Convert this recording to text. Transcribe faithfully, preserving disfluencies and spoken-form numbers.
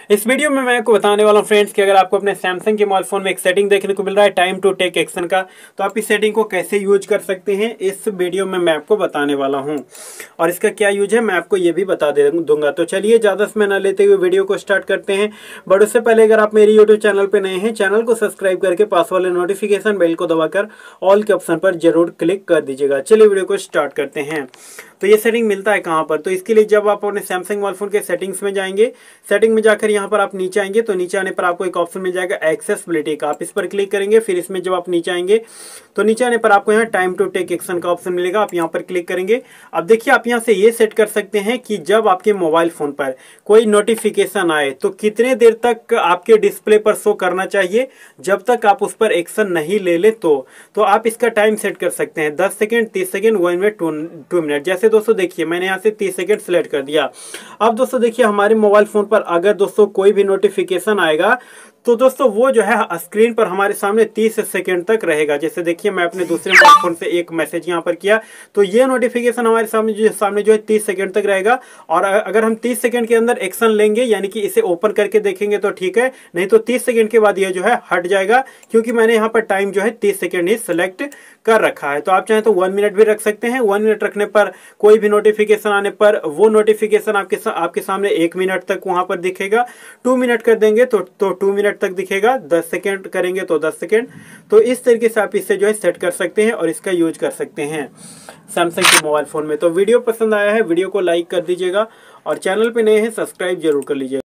इस वीडियो में मैं आपको बताने वाला हूँ फ्रेंड्स कि अगर आपको अपने सैमसंग के मोबाइल फोन में एक सेटिंग देखने को मिल रहा है टाइम टू टेक एक्शन का, तो आप इस सेटिंग को कैसे यूज कर सकते हैं इस वीडियो में मैं आपको बताने वाला हूँ। और इसका क्या यूज है मैं आपको ये भी बता दे दूंगा। तो चलिए ज़्यादा समय न लेते हुए वीडियो को स्टार्ट करते हैं। बट उससे पहले अगर आप मेरे यूट्यूब चैनल पर नए हैं, चैनल को सब्सक्राइब करके पास वाले नोटिफिकेशन बेल को दबाकर ऑल के ऑप्शन पर जरूर क्लिक कर दीजिएगा। चलिए वीडियो को स्टार्ट करते हैं। तो ये सेटिंग मिलता है कहाँ पर? तो इसके लिए जब आप अपने सैमसंग मोबाइल फोन के सेटिंग्स में जाएंगे, सेटिंग में जाकर यहाँ पर आप नीचे आएंगे तो नीचे आने पर आपको एक ऑप्शन मिल जाएगा एक्सेसिबिलिटी का। आप इस पर क्लिक करेंगे, फिर इसमें जब आप नीचे आएंगे तो नीचे आने पर आपको यहाँ टाइम टू टेक एक्शन का ऑप्शन मिलेगा। आप यहाँ पर क्लिक करेंगे। अब देखिए आप यहाँ से ये सेट कर सकते हैं कि जब आपके मोबाइल फोन पर कोई नोटिफिकेशन आए तो कितने देर तक आपके डिस्प्ले पर शो करना चाहिए, जब तक आप उस पर एक्शन नहीं ले ले तो तो आप इसका टाइम सेट कर सकते हैं दस सेकेंड, तीस second, one minute, two minute. जैसे दोस्तों देखिए मैंने यहाँ से तीस सेकेंड सेलेक्ट कर दिया। अब दोस्तों देखिए हमारे मोबाइल फोन पर अगर दोस्तों कोई भी नोटिफिकेशन आएगा तो दोस्तों वो जो है स्क्रीन पर हमारे सामने तीस सेकंड तक रहेगा। जैसे देखिए मैं अपने दूसरे मोबाइल फोन से एक मैसेज यहाँ पर किया तो ये नोटिफिकेशन हमारे सामने जो सामने जो है तीस सेकंड तक रहेगा। और अगर हम तीस सेकंड के अंदर एक्शन लेंगे यानी कि इसे ओपन करके देखेंगे तो ठीक है, नहीं तो तीस सेकंड के बाद ये जो है हट जाएगा, क्योंकि मैंने यहाँ पर टाइम जो है तीस सेकंड ही सिलेक्ट कर रखा है। तो आप चाहें तो वन मिनट भी रख सकते हैं। वन मिनट रखने पर कोई भी नोटिफिकेशन आने पर वो नोटिफिकेशन आपके सा, आपके सामने एक मिनट तक वहां पर दिखेगा। टू मिनट कर देंगे तो तो टू मिनट तक दिखेगा। दस सेकेंड करेंगे तो दस सेकेंड। तो इस तरीके से आप इसे जो है सेट कर सकते हैं और इसका यूज कर सकते हैं सैमसंग के मोबाइल फोन में। तो वीडियो पसंद आया है वीडियो को लाइक कर दीजिएगा और चैनल पे नए हैं सब्सक्राइब जरूर कर लीजिएगा।